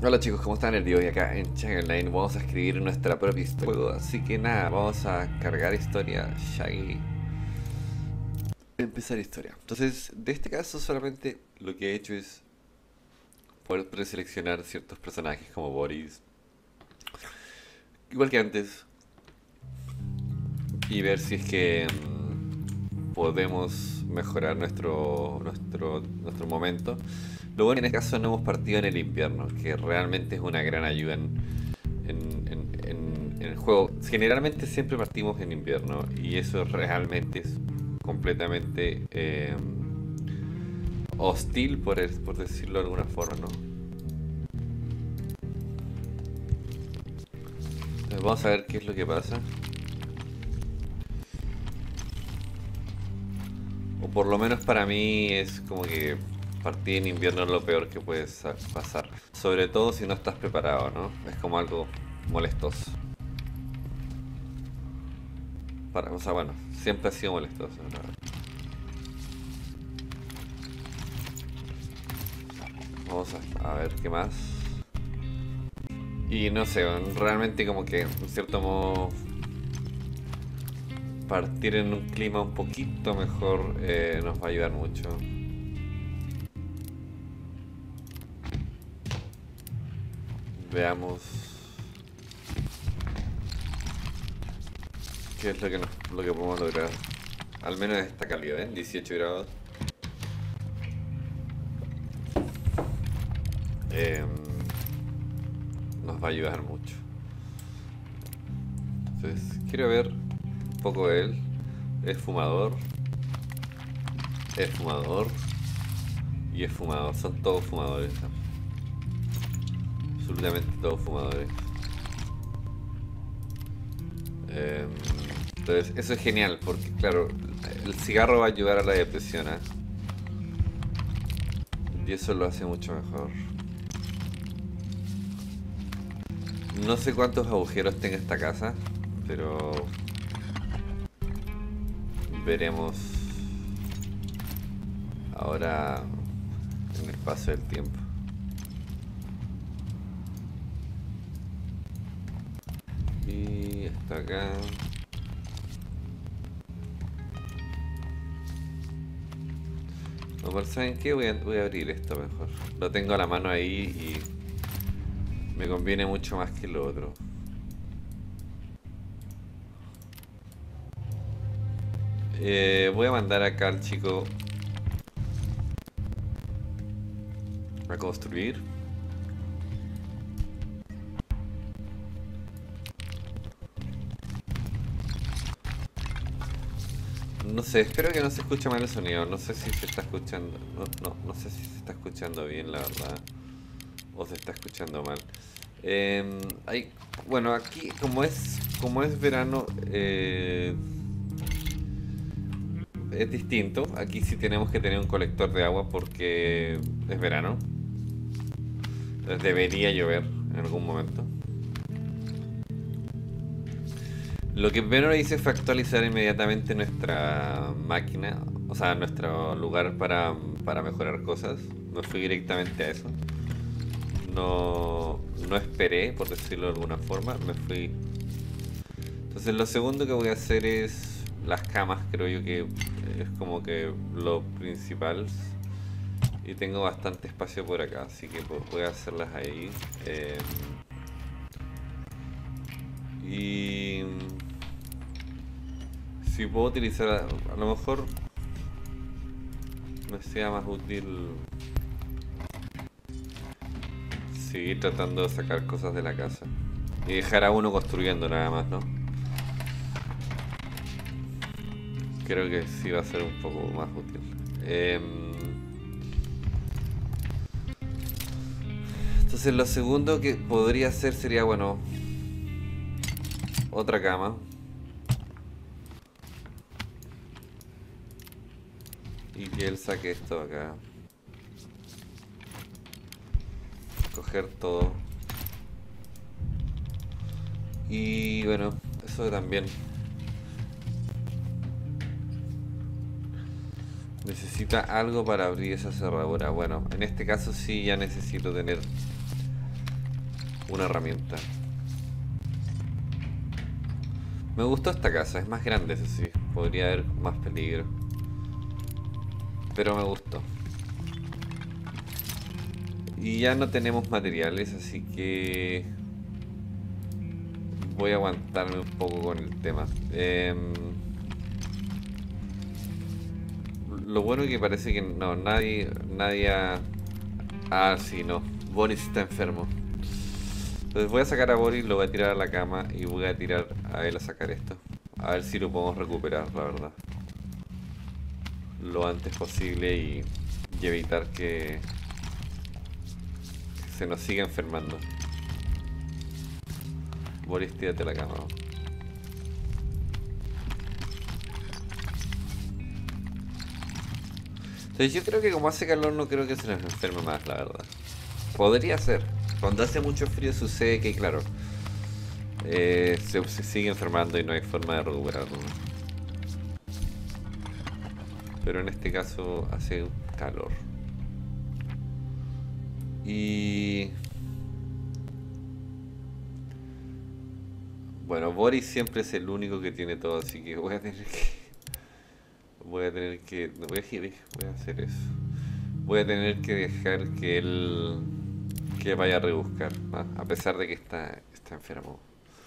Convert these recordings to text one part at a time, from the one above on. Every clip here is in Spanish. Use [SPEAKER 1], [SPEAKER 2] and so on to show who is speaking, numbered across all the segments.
[SPEAKER 1] Hola chicos, ¿cómo están? El día de hoy acá en Shaggy Online vamos a escribir nuestra propia historia. Así que nada, vamos a cargar historia Shaggy. Empezar historia. Entonces, de este caso solamente lo que he hecho es poder preseleccionar ciertos personajes como Boris, igual que antes, y ver si es que podemos mejorar nuestro momento. Lo bueno en este caso no hemos partido en el invierno, que realmente es una gran ayuda en el juego. Generalmente siempre partimos en invierno y eso realmente es completamente hostil, por decirlo de alguna forma, ¿no? Entonces vamos a ver qué es lo que pasa. O por lo menos para mí es como que partir en invierno es lo peor que puede pasar. Sobre todo si no estás preparado, ¿no? Es como algo molestoso. O sea, bueno, siempre ha sido molestoso, la verdad. Vamos a ver qué más. Y no sé, realmente como que en cierto modo partir en un clima un poquito mejor nos va a ayudar mucho. Veamos qué es lo que podemos lograr. Al menos esta calidad, ¿eh? 18 grados. Eh, Nos va a ayudar mucho. Entonces, quiero ver un poco de él. Es fumador. Es fumador. Y es fumador. Son todos fumadores. Absolutamente todos fumadores. Eh, entonces, eso es genial porque, claro, el cigarro va a ayudar a la depresión, ¿eh? Y eso lo hace mucho mejor. No sé cuántos agujeros tenga esta casa, pero veremos ahora en el paso del tiempo. Y está acá. No, pero ¿saben qué? Voy a abrir esto mejor. Lo tengo a la mano ahí y me conviene mucho más que lo otro. Voy a mandar acá al chico a construir. No sé, espero que no se escuche mal el sonido. No sé si se está escuchando. No sé si se está escuchando bien, la verdad. O se está escuchando mal. Hay, bueno, aquí como es verano, es distinto. Aquí sí tenemos que tener un colector de agua porque es verano. Entonces debería llover en algún momento. Lo que primero hice fue actualizar inmediatamente nuestra máquina, o sea, nuestro lugar para mejorar cosas. Me fui directamente a eso. No esperé, por decirlo de alguna forma, me fui. Entonces lo segundo que voy a hacer es las camas, creo yo que es como que lo principal. Y tengo bastante espacio por acá, así que voy a hacerlas ahí. Y si puedo utilizar, a lo mejor me sea más útil seguir tratando de sacar cosas de la casa. Y dejar a uno construyendo nada más, ¿no? Creo que sí va a ser un poco más útil. Entonces lo segundo que podría hacer sería, bueno, otra cama. Y que él saque esto acá. Coger todo. Y bueno, eso también. Necesita algo para abrir esa cerradura. Bueno, en este caso sí ya necesito tener una herramienta. Me gustó esta casa, es más grande, eso sí. Podría haber más peligro. Pero me gustó. Y ya no tenemos materiales, así que voy a aguantarme un poco con el tema. Lo bueno que parece que no, nadie ha... Ah, sí, no. Boris está enfermo. Entonces voy a sacar a Boris, lo voy a tirar a la cama y voy a tirar a él a sacar esto. A ver si lo podemos recuperar, la verdad. Lo antes posible y evitar que se nos siga enfermando. Boris, tírate a la cama. Entonces yo creo que como hace calor no creo que se nos enferme más, la verdad. Podría ser. Cuando hace mucho frío sucede que, claro, se sigue enfermando y no hay forma de recuperarlo. Pero en este caso hace calor. Y... bueno, Boris siempre es el único que tiene todo, así que voy a tener que... voy a hacer eso. Voy a tener que dejar que él... que vaya a rebuscar, ¿no? A pesar de que está enfermo.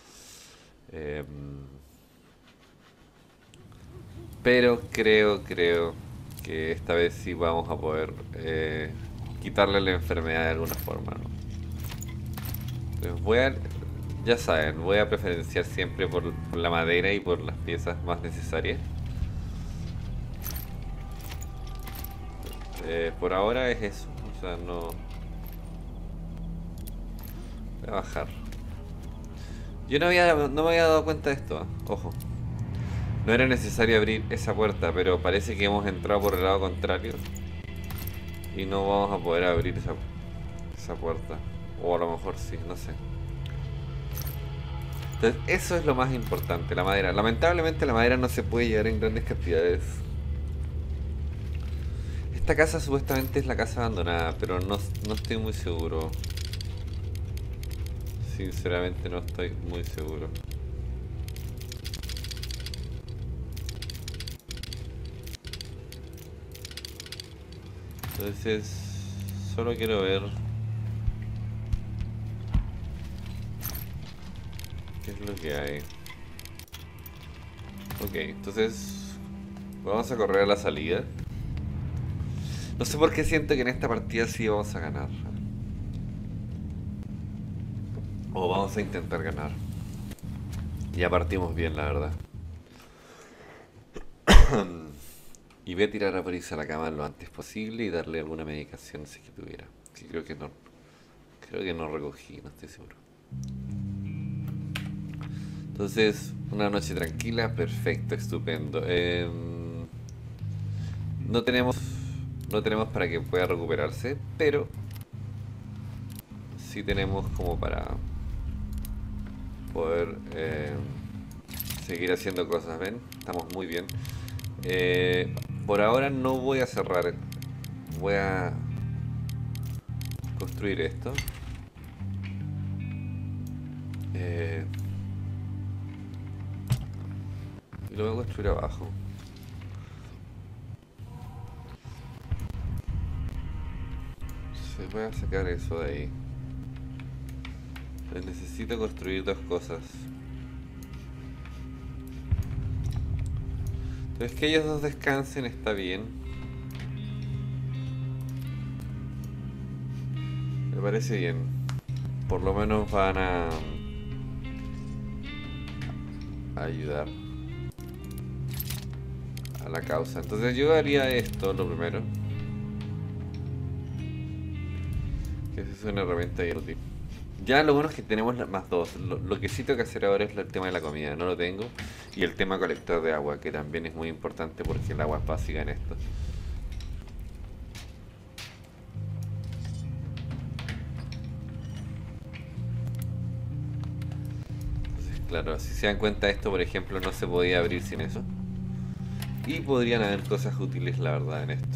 [SPEAKER 1] Pero creo que esta vez sí vamos a poder quitarle la enfermedad de alguna forma, ¿no? Entonces ya saben, voy a preferenciar siempre por la madera y por las piezas más necesarias. Por ahora es eso, o sea, no... voy a bajar. Yo no me había dado cuenta de esto, ¿eh? Ojo. No era necesario abrir esa puerta, pero parece que hemos entrado por el lado contrario. Y no vamos a poder abrir esa puerta. O a lo mejor sí, no sé. Entonces, eso es lo más importante, la madera. Lamentablemente la madera no se puede llevar en grandes cantidades. Esta casa supuestamente es la casa abandonada, pero no estoy muy seguro. Sinceramente no estoy muy seguro. Entonces, solo quiero ver qué es lo que hay. Ok, entonces vamos a correr a la salida. No sé por qué siento que en esta partida sí vamos a ganar. O vamos a intentar ganar. Ya partimos bien, la verdad. Y voy a tirar a Boris a la cama lo antes posible y darle alguna medicación si que tuviera. Que creo que no recogí, no estoy seguro. Entonces, una noche tranquila, perfecto, estupendo. No tenemos para que pueda recuperarse, pero sí tenemos como para poder seguir haciendo cosas, ¿ven? Estamos muy bien. Por ahora no voy a cerrar, voy a construir esto. Y lo voy a construir abajo. Se voy a sacar eso de ahí. Entonces necesito construir dos cosas. Entonces que ellos dos descansen está bien. Me parece bien. Por lo menos van a ayudar a la causa. Entonces yo haría esto lo primero. Que es una herramienta inútil. Ya lo bueno es que tenemos más dos. Lo que sí tengo que hacer ahora es el tema de la comida. No lo tengo. Y el tema colector de agua, que también es muy importante porque el agua es básica en esto. Entonces, claro, si se dan cuenta esto, por ejemplo, no se podía abrir sin eso. Y podrían haber cosas útiles, la verdad, en esto.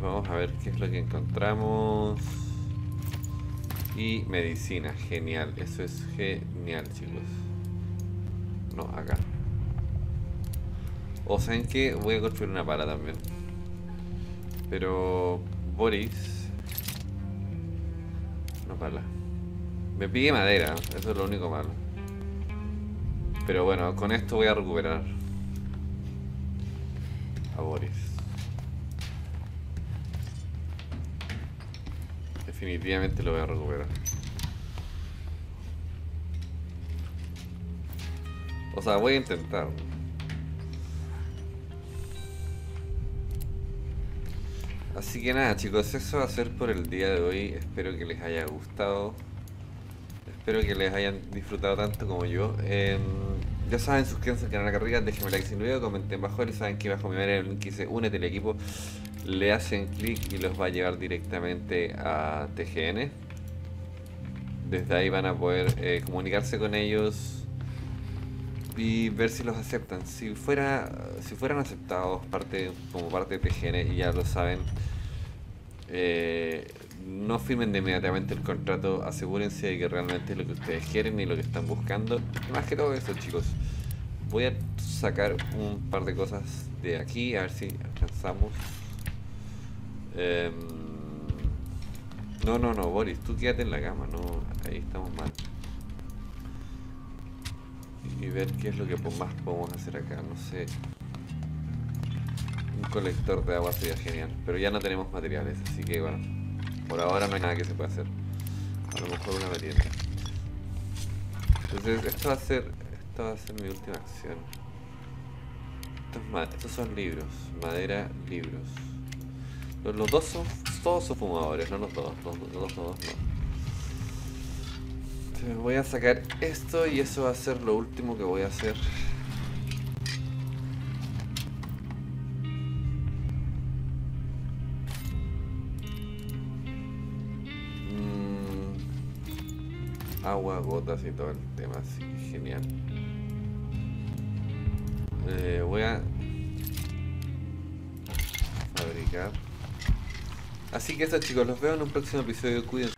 [SPEAKER 1] vamos a ver qué es lo que encontramos. Y medicina, genial, eso es genial, chicos. No, acá. O saben que voy a construir una pala también. Pero Boris, no pala. Me pide madera, eso es lo único malo. Pero bueno, con esto voy a recuperar a Boris. Definitivamente lo voy a recuperar. O sea, voy a intentar. Así que nada, chicos, eso va a ser por el día de hoy. Espero que les haya gustado. Espero que les hayan disfrutado tanto como yo. Ya saben, suscríbanse al canal acá arriba, déjenme like si no video, comenten bajo él. Saben que bajo mi manera el link que dice únete al equipo. Le hacen clic y los va a llevar directamente a TGN. Desde ahí van a poder comunicarse con ellos y ver si los aceptan. Si fueran aceptados como parte de TGN, y ya lo saben, no firmen de inmediatamente el contrato, asegúrense de que realmente es lo que ustedes quieren y lo que están buscando. Y más que todo eso, chicos, voy a sacar un par de cosas de aquí, a ver si alcanzamos. No, Boris, tú quédate en la cama, no, ahí estamos mal. Y ver qué es lo que más podemos hacer acá, no sé. Un colector de agua sería genial, pero ya no tenemos materiales, así que bueno, por ahora no hay nada que se pueda hacer. A lo mejor una merienda. Entonces esto va a ser mi última acción. Estos son libros, madera, libros. Los dos todos son fumadores, no los dos, los dos no. Entonces voy a sacar esto y eso va a ser lo último que voy a hacer. Agua, gotas y todo el tema, así, genial. Voy a fabricar. Así que eso, chicos, los veo en un próximo episodio. Cuídense.